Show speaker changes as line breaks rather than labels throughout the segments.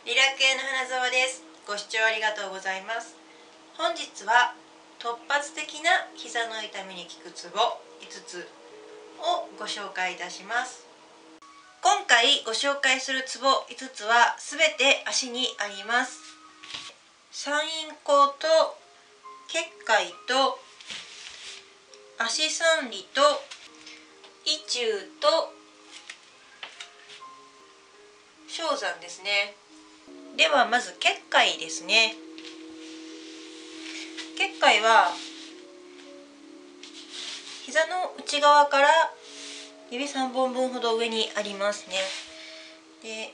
リラクエの花澤です。ご視聴ありがとうございます。本日は突発的な膝の痛みに効くツボ5つをご紹介いたします。今回ご紹介するツボ5つはすべて足にあります。三陰交と結界と足三里と意中と象山ですね。ではまず結界ですね。結界は膝の内側から指3本分ほど上にありますね。で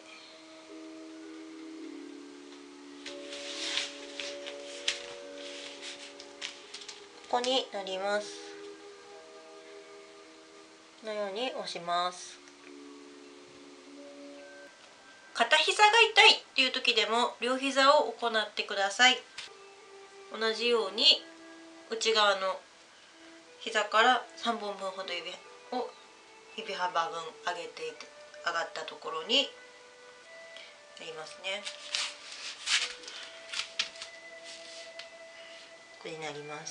ここになります。このように押します。片膝が痛いっていう時でも両膝を行ってください。同じように内側の膝から3本分ほど指幅分上がったところになりますね。これになります。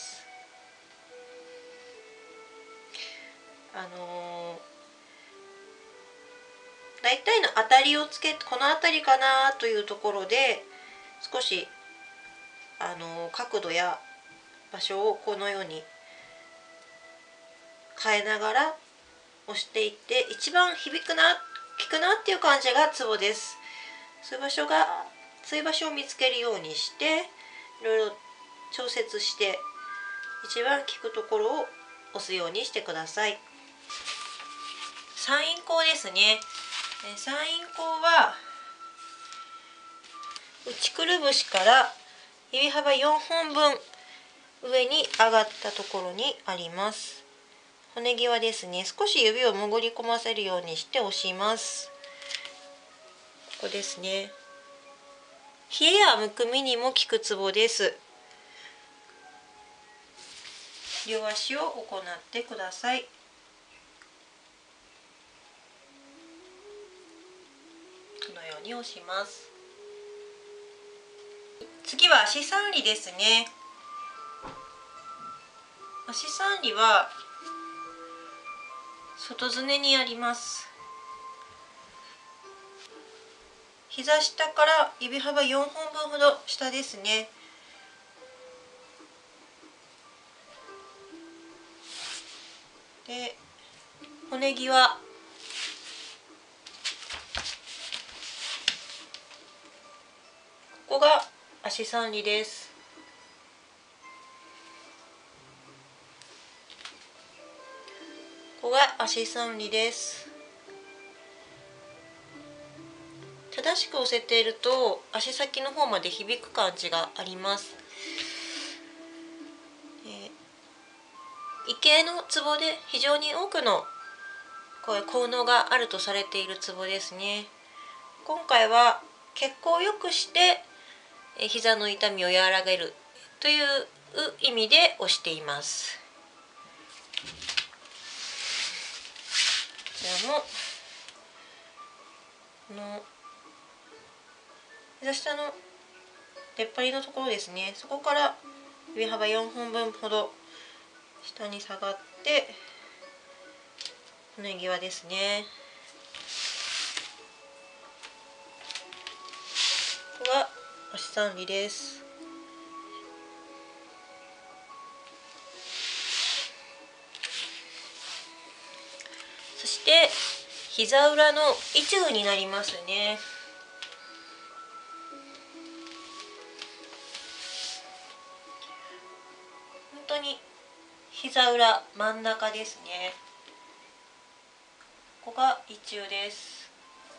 大体の当たりをつけて、この辺りかなというところで少し角度や場所をこのように変えながら押していって、一番効くなっていう感じがツボです。そういう場所を見つけるようにしていろいろ調節して一番効くところを押すようにしてください。三陰交ですね。三陰交は内くるぶしから指幅4本分上に上がったところにあります。骨際ですね。少し指を潜り込ませるようにして押します。ここですね。冷えやむくみにも効くツボです。両足を行ってください。このように押します。次は足三里ですね。足三里は外すねにあります。膝下から指幅4本分ほど下ですね。で、骨際、ここが足三里です。ここが足三里です。正しく押せていると足先の方まで響く感じがあります。異形のツボで非常に多くの効能があるとされているツボですね。今回は血行を良くして膝の痛みを和らげるという意味で押しています。こちらも膝下の出っ張りのところですね。そこから指幅4本分ほど下に下がって骨際ですね。ここが足三里です。そして膝裏の意中になりますね。本当に膝裏真ん中ですね。ここが意中です。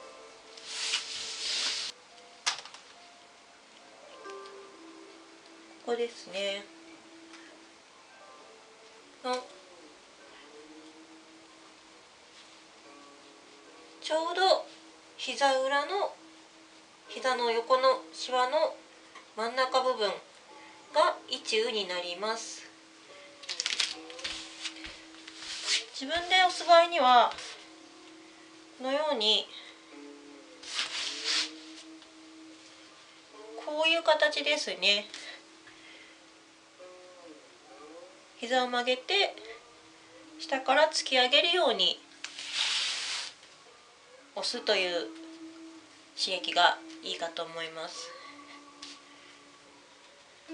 ここですね。ちょうど膝の横のシワの真ん中部分が意中になります。自分で押す場合にはこのようにういう形ですね。膝を曲げて下から突き上げるように押すという刺激がいいかと思います。こ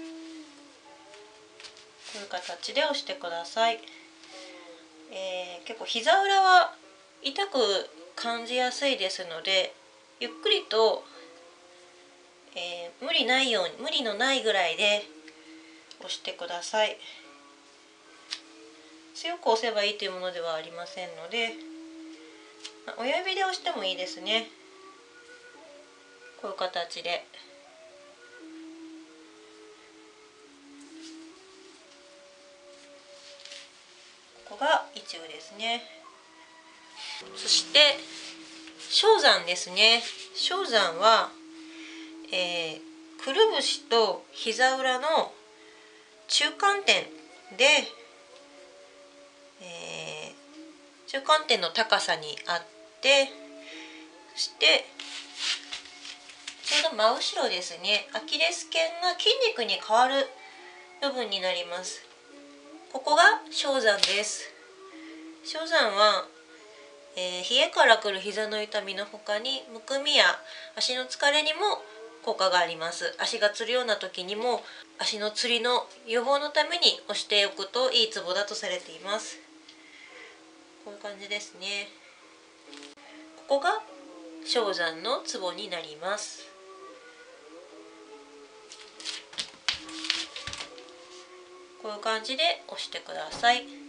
ういう形で押してください。結構膝裏は痛く感じやすいですので、ゆっくりと、無理のないぐらいで押してください。強く押せばいいというものではありませんので、親指で押してもいいですね。こういう形で。ここが一部ですね。そして小山ですね。小山は、くるぶしと膝裏の中間点で、中間点の高さにあって、そしてちょうど真後ろですね。アキレス腱が筋肉に変わる部分になります。ここが小山です。小山は、冷えからくる膝の痛みのほかに、むくみや足の疲れにも効果があります。足がつるような時にも足のつりの予防のために押しておくといいツボだとされています。こういう感じですね。ここが小山のツボになります。こういう感じで押してください。